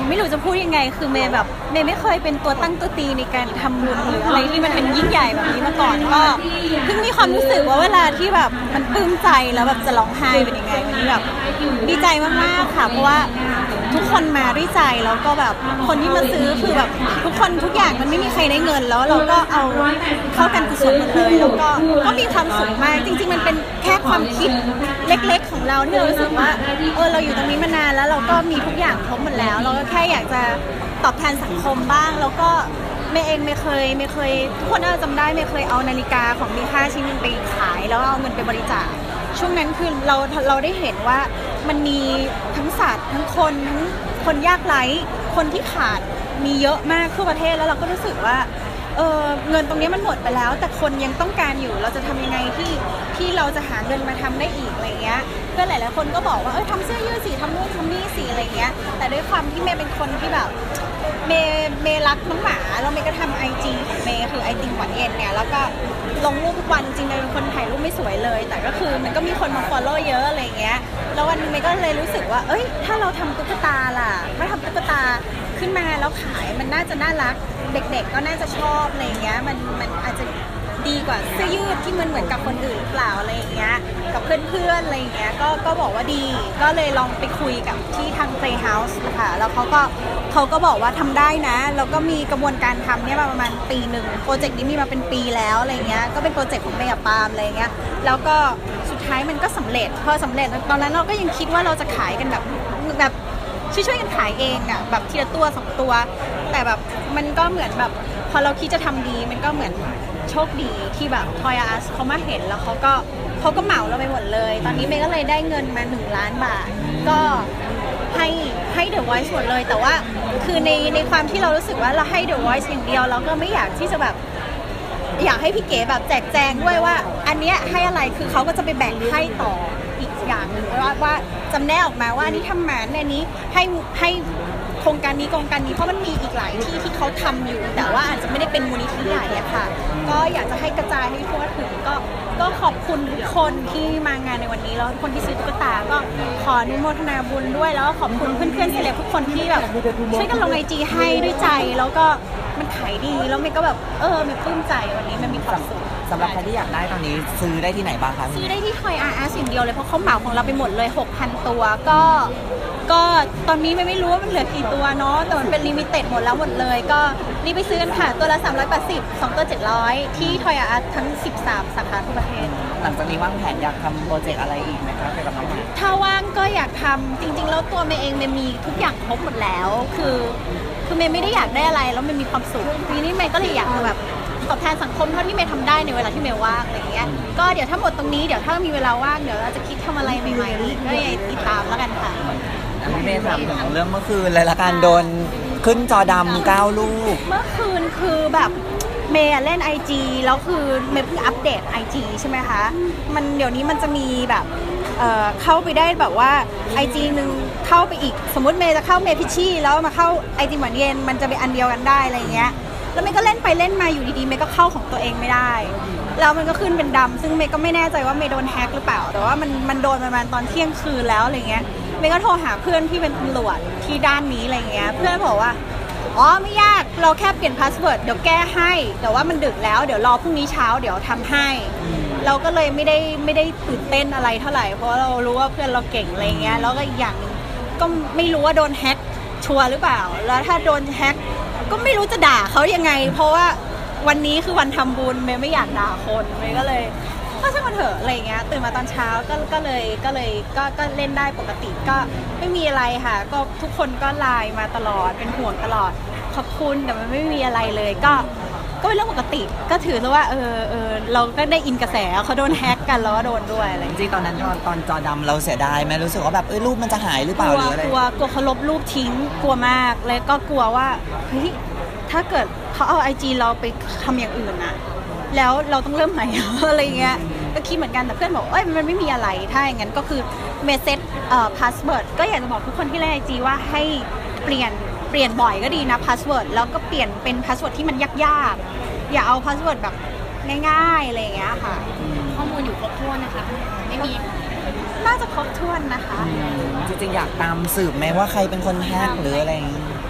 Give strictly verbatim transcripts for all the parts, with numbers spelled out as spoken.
ไม่รู้จะพูดยังไงคือเมย์แบบเมย์ไม่เคยเป็นตัวตั้งตัวตีในการทำบุญหรืออะไรที่มันเป็นยิ่งใหญ่แบบนี้มาก่อนก็เพิ่งมีความรู้สึกว่าเวลาที่แบบมันปลื้มใจแล้วแบบจะร้องไห้เป็นยังไงวันนี้แบบดีใจมากๆค่ะเพราะว่าทุกคนมาด้วยใจแล้วก็แบบคนที่มาซื้อคือแบบทุกคนทุกอย่างมันไม่มีใครได้เงินแล้วเราก็เอาเข้ากันกุศลหมดเลยแล้วก็ก็มีความสุขมากจริงๆมันเป็นแค่ความคิดเล็กๆของเราที่เรารู้สึกว่าเออเราอยู่ตรงนี้มานานแล้วเราก็มีทุกอย่างครบหมดแล้วเราก็แค่อยากจะตอบแทนสังคมบ้างแล้วก็เมย์เองไม่เคยไม่เคยทุกคนน่าจะจำได้ไม่เคยเอานาฬิกาของมีค่าชิ้นนึงไปขายแล้วเอาเงินไปบริจาคช่วงนั้นคือเราเราได้เห็นว่ามันมีทั้งสัตว์ทั้งคนทั้งคนยากไร้คนที่ขาดมีเยอะมากทั่วประเทศแล้วเราก็รู้สึกว่าเออเงินตรงนี้มันหมดไปแล้วแต่คนยังต้องการอยู่เราจะทำยังไงที่ที่เราจะหาเงินมาทำได้อีกอะไรเงี้ยเพื่อนหลายๆคนก็บอกว่าเออทำเสื้อยืดสีทำนู่นทำนี่สีอะไรเงี้ยแต่ด้วยความที่เมย์เป็นคนที่แบบเมย์เมย์รักน้องหมาแล้วเมย์ก็ทำไอจีของเมย์คือไอติมหวานเย็นเนี่ยแล้วก็ลงรูปทุกวันจริงๆเมย์เป็นคนถ่ายรูปไม่สวยเลยแต่ก็คือมันก็มีคนมา follow เยอะอะไรเงี้ยแล้ววันนึงเมย์ก็เลยรู้สึกว่าเอ้ยถ้าเราทำตุ๊กตาล่ะถ้าทำตุ๊กตาขึ้นมาแล้วขายมันน่าจะน่ารักเด็กๆก็น่าจะชอบอะไรเงี้ยมันมันอาจจะดีกว่าเสื้อยืดที่มันเหมือนกับคนอื่นเปล่าอะไรอย่างเงี้ยกับเพื่อนๆอะไรอย่างเงี้ยก็ก็บอกว่าดีก็เลยลองไปคุยกับที่ทาง Playhouse ค่ะแล้วเขาก็เขาก็บอกว่าทำได้นะแล้วก็มีกระบวนการทำเนี่ยมาประมาณปีหนึ่งโปรเจกต์นี้มีมาเป็นปีแล้วอะไรเงี้ยก็เป็นโปรเจกต์ของเมย์กับปาล์มอะไรเงี้ยแล้วก็สุดท้ายมันก็สำเร็จพอสำเร็จตอนนั้นเราก็ยังคิดว่าเราจะขายกันแบบแบบช่วยๆกันขายเองอ่ะแบบทีละตัวสองตัวแต่แบบมันก็เหมือนแบบพอเราคิดจะทำดีมันก็เหมือนโชคดีที่แบบ Toys R Us เขามาเห็นแล้วเขาก็เขาก็เหมาเราไปหมดเลยตอนนี้เมย์ก็เลยได้เงินมาหนึ่งล้านบาทก็ให้ให้ The Voice หมดเลยแต่ว่าคือในในความที่เรารู้สึกว่าเราให้ The Voice อย่างเดียวเราก็ไม่อยากที่จะแบบอยากให้พี่เก๋แบบแจกแจงด้วยว่าอันเนี้ยให้อะไรคือเขาก็จะไปแบ่งให้ต่ออีกอย่างหนึ่งว่าว่าจำแนกออกมาว่าอันนี้ทำมาในนี้ให้ให้โครงการนี้โครงการนี้เพราะมันมีอีกหลายที่ที่เขาทำอยู่แต่ว่าอาจจะไม่ได้เป็นมูลนิธิใหญ่อะค่ะก็อยากจะให้กระจายให้ทั่วถึงก็ก็ขอบคุณทุกคนที่มางานในวันนี้แล้วคนที่ซื้อตุ๊กตาก็ขออนุโมทนาบุญด้วยแล้วก็ขอบคุณเพื่อนๆเซเลบทุกคนที่แบบช่วยกันลงไอจีให้ด้วยใจแล้วก็มันขายดีแล้วเมย์ก็แบบเออเมย์ปลื้มใจวันนี้มันมีความสุขสำหรับใครที่อยากได้ตอนนี้ซื้อได้ที่ไหนบ้างคะซื้อได้ที่ Toys R Us อย่างเดียวเลยเพราะเขาเหมาของเราไปหมดเลย หกพัน ตัวก็ก็ตอนนี้ไม่ไม่รู้ว่ามันเหลือกี่ตัวเนาะแต่มันเป็นลิมิเต็ดหมดแล้วหมดเลยก็รีบไปซื้อกันค่ะตัวละสามร้อยแปดสิบ สองตัวเจ็ดร้อยที่ Toys R Us ทั้งสิบสามสาขาทั่วประเทศหลังจากนี้วางแผนอยากทำโปรเจกต์อะไรอีกไหมคะเกี่ยวกับน้องหมาถ้าว่างก็อยากทำจริงๆแล้วตัวเมย์เองเมย์มีทุกอย่างครบหมดแล้วคือคือเมย์ไม่ได้อยากได้อะไรแล้วเมย์มีความสุขทีนี้เมย์ก็เลยอยากแบบตอบแทนสังคมเท่าที่เมย์ทำได้ในเวลาที่เมย์ว่างอะไรอย่างเงี้ยก็เดี๋ยวถ้าหมดตรงนี้เดี๋ยวถ้ามีเวลาว่างเดี๋ยวเราจะคิดทำอะไรใหม่ๆอีกก็ยังติดตามแล้วกันค่ะเมย์ถามถึงเรื่องเมื่อคืนเลยละกันโดนขึ้นจอดำเก้าลูกเมื่อคืนคือแบบเมย์เล่น ไอ จี แล้วคือเมย์เพิ่งอัปเดต ไอ จี ใช่ไหมคะมันเดี๋ยวนี้มันจะมีแบบเอ่อเข้าไปได้แบบว่า ไอ จี นึงเข้าไปอีกสมมติเมย์จะเข้าเมย์พิชชี่แล้วมาเข้า ไอ จี หวานเย็นมันจะเป็นอันเดียวกันได้อะไรอย่างเงี้ยแล้วเมย์ก็เล่นไปเล่นมาอยู่ดีๆเมย์ก็เข้าของตัวเองไม่ได้แล้วมันก็ขึ้นเป็นดำซึ่งเมย์ก็ไม่แน่ใจว่าเมย์โดนแฮกหรือเปล่าแต่ว่ามันมันโดนประมาณตอนเที่ยงคืนแล้วอะไรเงี้ยเมย์ก็โทรหาเพื่อนที่เป็นตำรวจที่ด้านนี้อะไรเงี้ยเพื่อนบอกว่าอ๋อไม่ยากเราแค่เปลี่ยนพาสเวิร์ดเดี๋ยวแก้ให้แต่ว่ามันดึกแล้วเดี๋ยวรอพรุ่งนี้เช้าเดี๋ยวทำให้เราก็เลยไม่ได้ไม่ได้ตื่นเต้นอะไรเท่าไหร่เพราะเรารู้ว่าเพื่อนเราเก่งอะไรเงี้ยแล้วก็อีกอย่างนึงก็ไม่รู้ว่าโดนแฮกชัวร์หรือเปล่าแล้วถ้าโดนแฮกก็ไม่รู้จะด่าเขายังไงเพราะว่าวันนี้คือวันทำบุญเมย์ไม่อยากด่าคนเมย์ก็เลยก็ช่างมันเถอะอะไรเงี้ยตื่นมาตอนเช้าก็ก็เลยก็เลยก็ก็เล่นได้ปกติก็ไม่มีอะไรค่ะก็ทุกคนก็ไลน์มาตลอดเป็นห่วงตลอดขอบคุณแต่มันไม่มีอะไรเลยก็ก็เป็นเรื่องปกติก็ถือซะว่าเออเออเราก็ได้อินกระแสเขาโดนแฮกกันแล้วก็โดนด้วยอะไรจริงๆตอนนั้นตอนตอนจอดำเราเสียดายไหมรู้สึกว่าแบบเออรูปมันจะหายหรือเปล่าหรืออะไรกลัวกลัวเขาลบรูปทิ้งกลัวมากแล้วก็กลัวว่าเฮ้ยถ้าเกิดเขาเอา ไอ จี เราไปทำอย่างอื่นนะแล้วเราต้องเริ่มใหม่อะไรเงี้ยก็คิดเหมือนกันแต่เพื่อนบอกเอ้ยมันไม่มีอะไรถ้าอย่างนั้นก็คือเมสเซจเอ่อพาสเวิร์ดก็อยากจะบอกทุกคนที่เล่น ไอ จี ว่าให้เปลี่ยนเปลี่ยนบ่อยก็ดีนะพาสเวิร์ดแล้วก็เปลี่ยนเป็นพาสเวิร์ดที่มันยากๆอย่าเอาพาสเวิร์ดแบบง่ายๆอะไรอย่างเงี้ยค่ะข้อมูลอยู่ครบถ้วนนะคะไม่มีน่าจะครบถ้วนนะคะจริงๆอยากตามสืบไหมว่าใครเป็นคนแฮกหรืออะไรอย่างงี้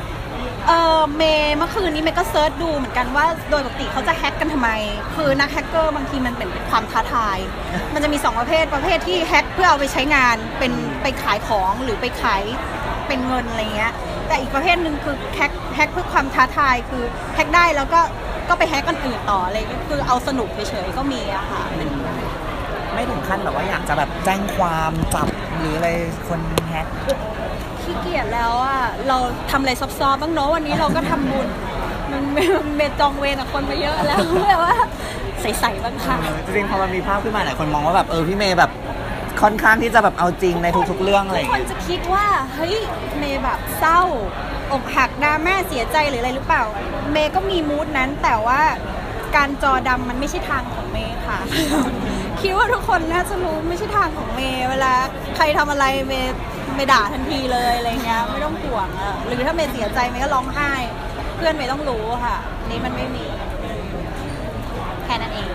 เออเมย์เมื่อคืนนี้เมย์ก็เซิร์ชดูเหมือนกันว่าโดยปกติเขาจะแฮกกันทำไมคือนักแฮกเกอร์บางทีมันเป็นความท้าทายมันจะมีสองประเภทประเภทที่แฮกเพื่อเอาไปใช้งานเป็นไปขายของหรือไปขายเป็นเงินอะไรเงี้ยแต่อีกประเภทหนึ่งคือแฮกแฮกเพื่อความท้าทายคือแฮกได้แล้วก็ก็ไปแฮกกันอื่นต่ออะไรก็คือเอาสนุกเฉยๆก็มีอะค่ะไม่ถึงขั้นแบบว่าอยากจะแบบแจ้งความจับหรืออะไรคนแฮกขี้เกียจแล้วอ่ะเราทำอะไรซอฟๆบ้างเนาะวันนี้เราก็ทำบุญมันเมจองเวรกับคนมาเยอะแล้วแบบว่าใสๆบ้างค่ะจริงๆพอมันมีภาพขึ้นมาหลายคนมองว่าแบบเออพี่เมย์แบบค่อนข้างที่จะแบบเอาจริงในทุกๆเรื่องอะไรอย่างเงี้ยคนจะคิดว่าเฮ้ยเมย์แบบเศร้าอกหักดราม่าเสียใจหรืออะไรหรือเปล่าเมย์ก็มีมูดนั้นแต่ว่าการจอดำมันไม่ใช่ทางของเมย์ค่ะ คิดว่าทุกคนน่าจะรู้ไม่ใช่ทางของเมย์เวลาใครทำอะไรเมย์เมย์ด่าทันทีเลยอะไรเงี้ยไม่ต้องห่วงอะหรือถ้าเมย์เสียใจเมย์ก็ร้องไห้เพื่อนเมย์ต้องรู้ค่ะนี่มันไม่มีแค่นั้นเอง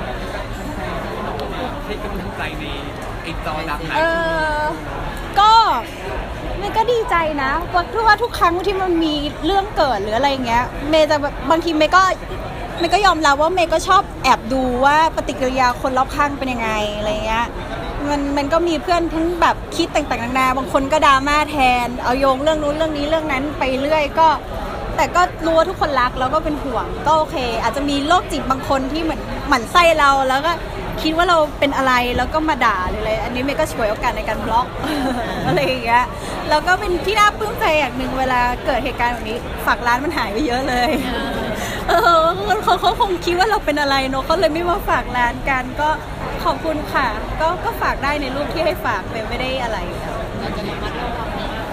ให้กำลังใจในไอ้จอดำไหนเออก็เมย์ก็ดีใจนะว่าทุกว่าทุกครั้งที่มันมีเรื่องเกิดหรืออะไรเงี้ยเมย์จะบางทีเมย์ก็เมย์ก็ยอมรับว่าเมย์ก็ชอบแอบดูว่าปฏิกิริยาคนรอบข้างเป็นยังไงอะไรเงี้ยมันมันก็มีเพื่อนทั้งแบบคิดต่างๆนานาบางคนก็ดราม่าแทนเอาโยงเรื่องนู้นเรื่องนี้เรื่องนั้นไปเรื่อยก็แต่ก็รู้ว่าทุกคนรักแล้วก็เป็นห่วงก็โอเคอาจจะมีโรคจิตบางคนที่เหมือนหมั่นไส้เราแล้วก็คิดว่าเราเป็นอะไรแล้วก็มาด่าหรืออะไรอันนี้เมย์ก็ฉวยโอกาสในการบล็อก อะไรอย่างเงี้ยแล้วก็เป็นที่น่าปลื้มใจอย่างหนึ่งเวลาเกิดเหตุการณ์แบบนี้ฝากร้านมันหายไปเยอะเลยเออเขาเขาคงคิดว่าเราเป็นอะไรเนอะเขาเลยไม่มาฝากร้านกันก็ขอบคุณค่ะก็ก็ฝากได้ในรูปที่ให้ฝากเมย์ไม่ได้อะไรเราจะระมัดระวัง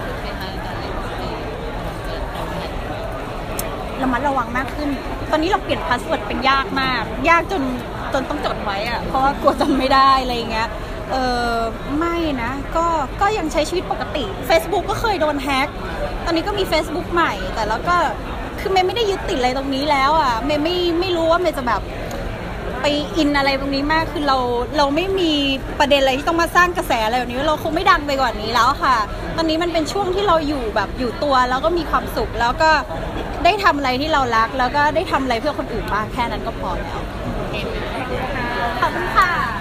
ระมัดระวังมากขึ้นตอนนี้เราเปลี่ยนพาสเวิร์ดเป็นยากมากยากจนจนต้องจดไว้อะเพราะว่ากลัวจำไม่ได้อะไรเงี้ยเออไม่นะก็ก็ยังใช้ชีวิตปกติ Facebook ก็เคยโดนแฮกตอนนี้ก็มี Facebook ใหม่แต่แล้วก็คือเมย์ไม่ได้ยึดติดอะไรตรงนี้แล้วอ่ะเมย์ไม่ไม่รู้ว่าเมย์จะแบบไปอินอะไรตรงนี้มากคือเราเราไม่มีประเด็นอะไรที่ต้องมาสร้างกระแสอะไรแบบนี้เราคงไม่ดังไปกว่านี้แล้วค่ะตอนนี้มันเป็นช่วงที่เราอยู่แบบอยู่ตัวแล้วก็มีความสุขแล้วก็ได้ทำอะไรที่เรารักแล้วก็ได้ทำอะไรเพื่อคนอื่นบ้างแค่นั้นก็พอแล้วขอบคุณค่ะ